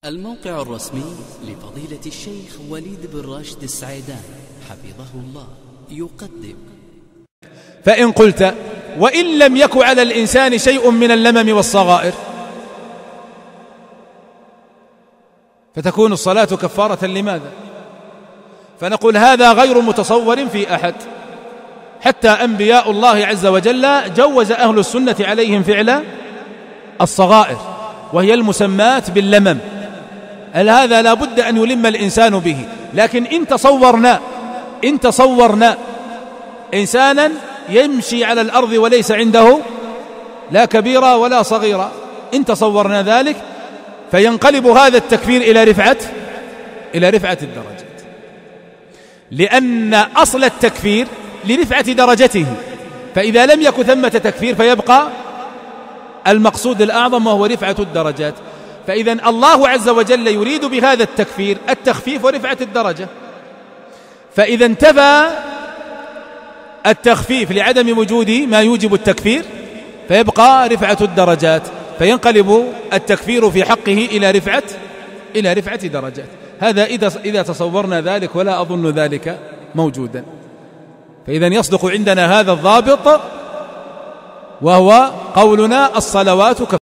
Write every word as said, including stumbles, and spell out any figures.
الموقع الرسمي لفضيلة الشيخ وليد بن راشد السعيدان حفظه الله يقدم. فإن قلت وإن لم يك على الإنسان شيء من اللمم والصغائر فتكون الصلاة كفارة لماذا؟ فنقول هذا غير متصور في أحد، حتى أنبياء الله عز وجل جوز أهل السنة عليهم فعل الصغائر وهي المسمات باللمم. هذا لا بد أن يلم الإنسان به. لكن إن تصورنا إن تصورنا إنسانا يمشي على الأرض وليس عنده لا كبيرة ولا صغيرة، إن تصورنا ذلك فينقلب هذا التكفير إلى رفعة إلى رفعة الدرجات، لأن أصل التكفير لرفعة درجته، فإذا لم يكن ثمة تكفير فيبقى المقصود الأعظم وهو رفعة الدرجات. فإذا الله عز وجل يريد بهذا التكفير التخفيف ورفعة الدرجة، فإذا انتفى التخفيف لعدم وجود ما يوجب التكفير فيبقى رفعة الدرجات، فينقلب التكفير في حقه إلى رفعة إلى رفعة درجات. هذا إذا إذا تصورنا ذلك، ولا أظن ذلك موجودا. فإذا يصدق عندنا هذا الضابط، وهو قولنا الصلوات كفارة.